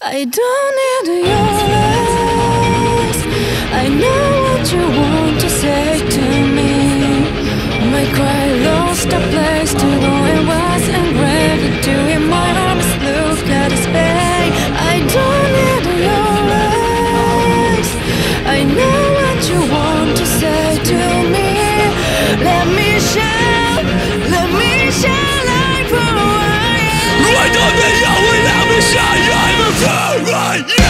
I don't need your lies. I know what you want to say to me. My cry lost a place to go. It was engraved into in my arms. Look at his pain. I don't need your lies. I know what you want to say to me. Let me shine light for a while. I don't need you without me shine. I'm a fool right now.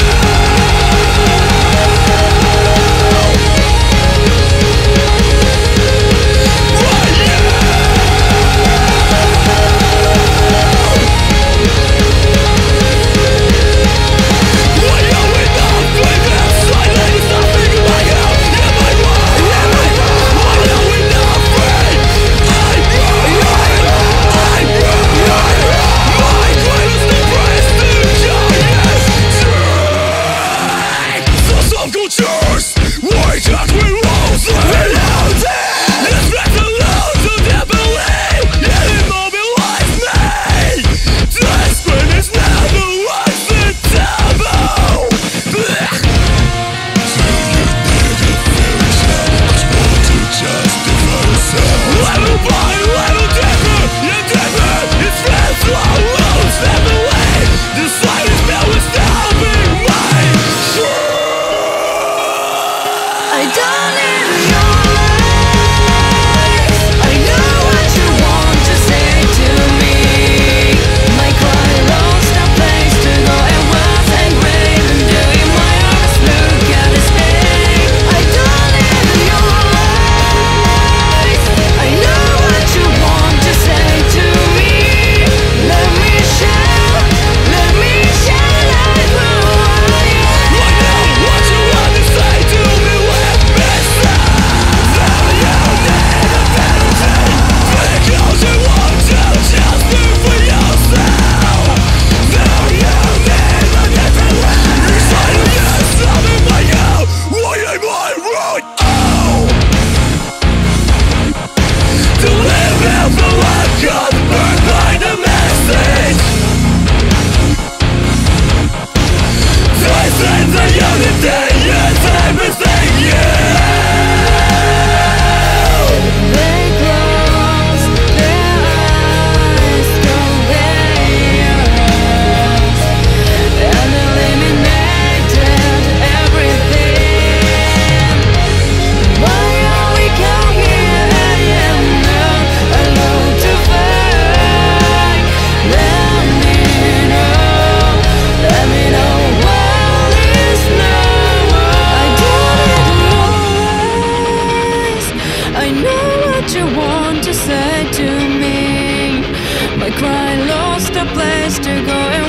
Why can't we lose it? It's better alone to never believe. It immobilize me. The screen is never once the taboo. Level by level deeper, you're deeper. It's red slow, lose never leave. The silence bell is stopping me. I don't need your lies. I know what you want to say to me. My cry lost a place to go. It was engraved into my arms. Look at his pain. I don't need your lies. I know what you want to say to me. Let me shine light for a while. I know what you want to say to me. Because you want to just be for yourself. Now you need a different way. Inside of you, something by you. Why am I right? Oh, to live out the life got burned by the message. This is the unity, it's everything you. They close their eyes, compare us, and eliminated everything. Why are we come here and not alone to fight? Let me know what is now. I don't need your lies. I know what you want to say to me. My cry lost a place to go.